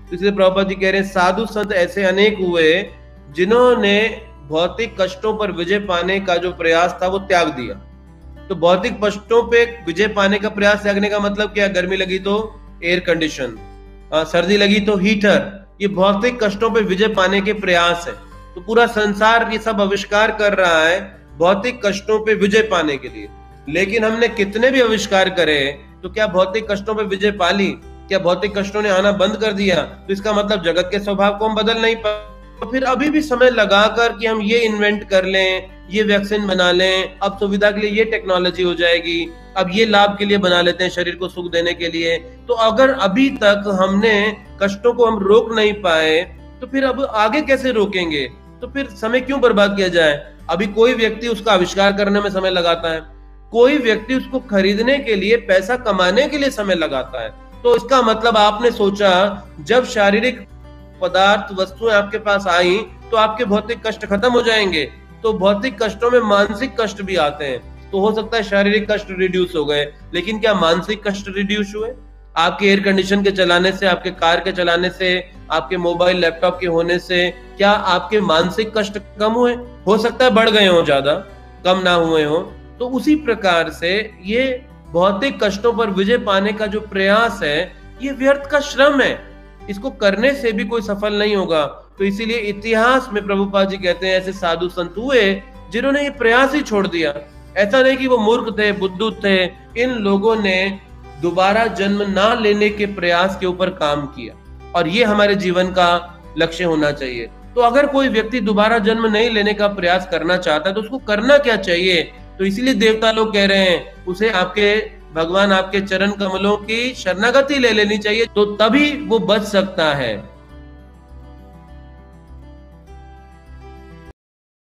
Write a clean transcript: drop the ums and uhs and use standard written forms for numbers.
इसलिए प्रभुपाद जी कह रहे हैं साधु संत ऐसे अनेक हुए जिन्होंने भौतिक कष्टों पर विजय पाने का जो प्रयास था वो त्याग दिया। तो भौतिक कष्टों पे विजय पाने का प्रयास त्यागने का मतलब क्या? गर्मी लगी तो एयर कंडीशन, सर्दी लगी तो हीटर, ये भौतिक कष्टों पे विजय पाने के प्रयास है। तो पूरा संसार ये सब आविष्कार कर रहा है भौतिक कष्टों पे विजय पाने के लिए। लेकिन हमने कितने भी आविष्कार करे तो क्या भौतिक कष्टों पे विजय पा ली? क्या भौतिक कष्टों ने आना बंद कर दिया? तो इसका मतलब जगत के स्वभाव को हम बदल नहीं पा। तो फिर अभी भी समय लगाकर कि हम ये इन्वेंट कर लें, ये वैक्सीन बना लें, अब सुविधा के लिए ये टेक्नोलॉजी हो जाएगी, अब ये लाभ के लिए बना लेते हैं शरीर को सुख देने के लिए। तो अगर अभी तक हमने कष्टों को हम रोक नहीं पाए तो फिर अब आगे कैसे रोकेंगे? तो फिर समय क्यों बर्बाद किया जाए? अभी कोई व्यक्ति उसका आविष्कार करने में समय लगाता है, कोई व्यक्ति उसको खरीदने के लिए, पैसा कमाने के लिए समय लगाता है। तो इसका मतलब आपने सोचा जब शारीरिक पदार्थ वस्तुएं आपके पास आई तो आपके भौतिक कष्ट खत्म हो जाएंगे। तो भौतिक कष्टों में मानसिक कष्ट भी आते हैं। तो हो सकता है शारीरिक कष्ट रिड्यूस हो गए, लेकिन क्या मानसिक कष्ट रिड्यूस हुए? आपके एयर कंडीशन के चलाने से, आपके कार के चलाने से, आपके मोबाइल लैपटॉप के होने से क्या आपके मानसिक कष्ट कम हुए? हो सकता है बढ़ गए हो, ज्यादा कम ना हुए हो। तो उसी प्रकार से ये भौतिक कष्टों पर विजय पाने का जो प्रयास है ये व्यर्थ का श्रम है, इसको करने से भी कोई सफल नहीं होगा। तो इसीलिए इतिहास में प्रभुपाद जी कहते हैं ऐसे साधु संत हुए जिन्होंने ये प्रयास ही छोड़ दिया। ऐसा नहीं कि वो मूर्ख थे, बुद्धू थे, इन लोगों ने दोबारा जन्म ना लेने के प्रयास के ऊपर काम किया, और ये हमारे जीवन का लक्ष्य होना चाहिए। तो अगर कोई व्यक्ति दोबारा जन्म नहीं लेने का प्रयास करना चाहता है तो उसको करना क्या चाहिए? तो इसीलिए देवता लोग कह रहे हैं उसे आपके भगवान आपके चरण कमलों की शरणागति ले लेनी चाहिए, तो तभी वो बच सकता है।